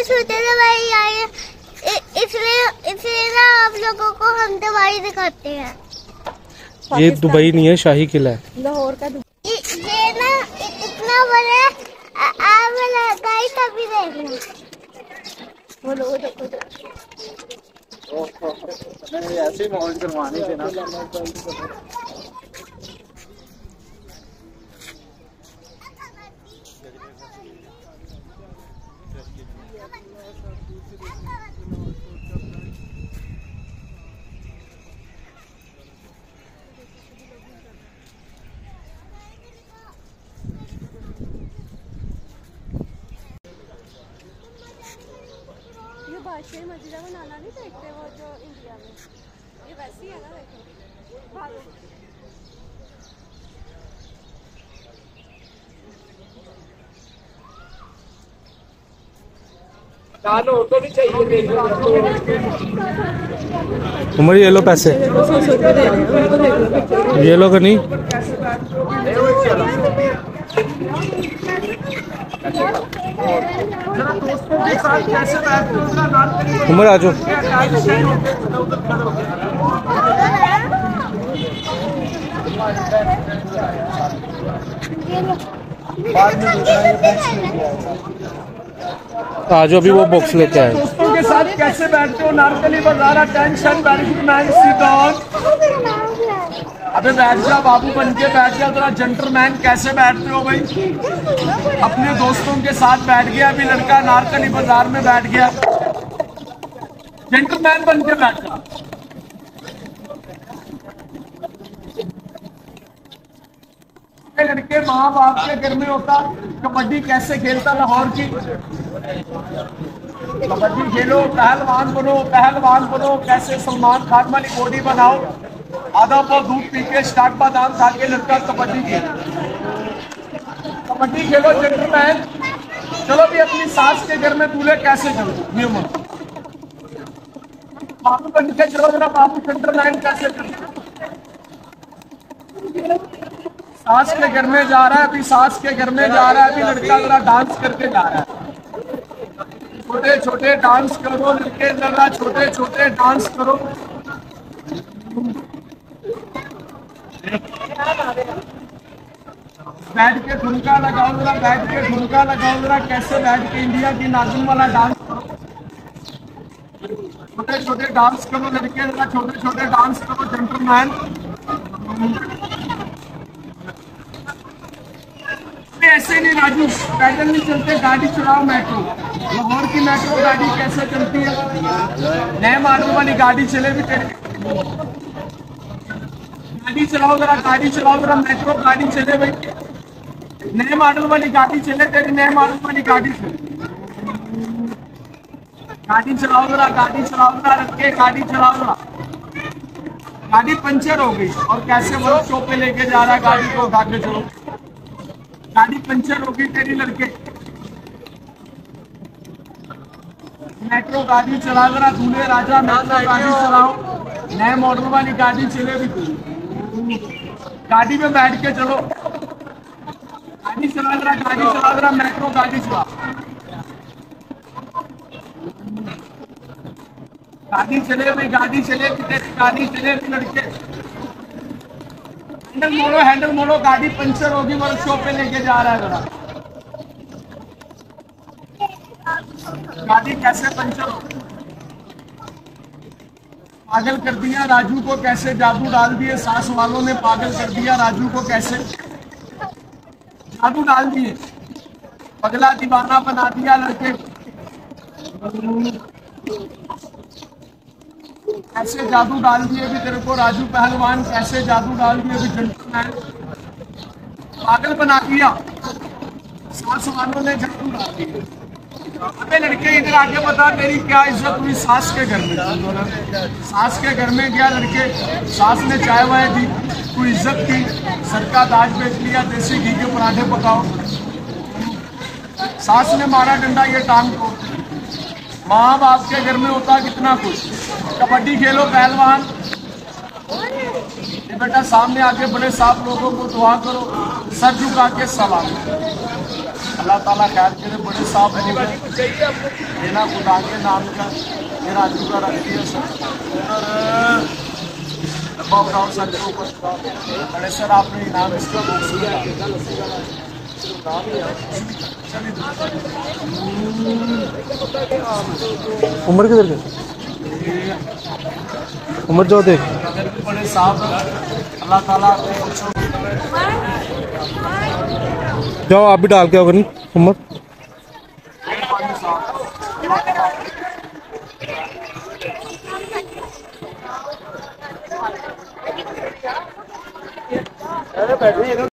सोचे दवाई आई है, इसलिए ना आप लोगों को हम दवाई दिखाते हैं। ये दुबई नहीं है, शाही किला है, लाहौर का। ये ना इतना बड़ा आप गाइस अभी देखना। ऐसे मौज करवाने थे ना। ये बादशाही मस्जिद का नाना नहीं देखते वो जो इंडिया में, ये वैसी है ना, देखो भागो। तो नहीं चाहिए। उमर ये लो पैसे, ये लो का नहीं। उमर आ जाओ। आज अभी वो बॉक्स लेके आए। दोस्तों के साथ कैसे बैठते हो? नारकली बाजार टेंशन मैन अबे बैठ जा बाबू, बन के बैठ जा जरा। जेंटलमैन कैसे बैठते हो भाई? अपने दोस्तों के साथ बैठ गया अभी लड़का, नारकली बाजार में बैठ गया। जेंटलमैन बन के बैठ जा। लड़के माँ बाप के घर में होता, कबड्डी कैसे खेलता लाहौर की। कबड्डी खेलो, पहलवान बनो, पहलवान बनो। कैसे सलमान खान वाली बॉडी बनाओ, आधा पाव दूध पी के स्टार्ट बादाम खा के लड़का कबड्डी खेलो, कबड्डी खेलो जेंटलमैन। चलो भी अपनी सास के घर में दूल्हे कैसे चलो, बाबू बन के चलो जरा। बाबू जेंटलमैन कैसे चलो? सास के घर में जा रहा है अभी, सास के घर में जा रहा है अभी लड़का, जरा डांस करके जा रहा है। छोटे छोटे डांस करो लड़के, जरा छोटे छोटे डांस करो। बैठ के ठुमका लगाओ जरा, बैठ के ठुमका लगाओ जरा। कैसे बैठ के इंडिया की नागिन वाला डांस करो। छोटे छोटे डांस करो लड़के, जरा छोटे छोटे डांस करो जेंटलमैन। ऐसे नहीं राजू, पैदल नहीं चलते, गाड़ी चलाओ। मेट्रो, लाहौर की मेट्रो गाड़ी कैसे चलती है? नए मॉडल वाली गाड़ी चले भी तेरे। गाड़ी चलाओ जरा, गाड़ी चलाओ जरा, मेट्रो गाड़ी चले भाई। नए मॉडल वाली गाड़ी चले तेरी, नए मॉडल वाली गाड़ी चले। गाड़ी चलाओ जरा, गाड़ी चलाओ जरा, रख के गाड़ी चलाओ जरा। गाड़ी पंचर हो गई और कैसे वर्कशॉप पे लेके जा रहा है गाड़ी को, उठा के चलो। गाड़ी पंचर हो गई तेरी लड़के। मेट्रो गाड़ी चला जरा, दूल्हे राजा मेट्रो गाड़ी चलाओ। नए मॉडल वाली गाड़ी चले भी, गाड़ी में बैठ के चलो। गाड़ी चला जरा, गाड़ी चला जरा, मेट्रो गाड़ी चला। गाड़ी चले भाई, गाड़ी चले तेरी, गाड़ी चले भी लड़के। हैंडल मोड़ो, हैंडल मोड़ो, गाड़ी पंचर होगी, वर्कशॉप पे लेके जा रहा है जरा। गाड़ी कैसे पंचर हो? पागल कर दिया राजू को, कैसे जादू डाल दिए सास वालों ने, पागल कर दिया राजू को, कैसे जादू डाल दिए, पगला दीवाना बना दिया लड़के। कैसे जादू डाल दिए भी तेरे को राजू पहलवान, कैसे जादू डाल दिए भी जेंटलमैन, पागल बना दिया सास वालों ने, जादू डाल दिया। अबे लड़के इधर आके बता मेरी क्या इज्जत हुई सास के घर में? सास के घर में गया लड़के, सास ने चाय वाय दी, कोई इज्जत की, सर का दाज बेच लिया, देसी घी के पराठे पकाओ। सास ने मारा डंडा ये टांग को। माँ बाप के घर में होता कितना कुछ। कबड्डी खेलो पहलवान। ये बेटा सामने आके बड़े साफ लोगों को दुआ करो, सर झुका के सलाम। अल्लाह ताला खैर करे, बड़े साहब देना खुदा के नाम का ये राजू का रख दिया सर। डब्बा उठाओ सर के ऊपर। बड़े सर आपने इनाम इसका बॉक्स में डाल उमर किधर गए? उमर जाओ देख। बड़े साहब अल्लाह ताला आपको बख्शो। जाओ आप भी डाल के आओगे नहीं उमर।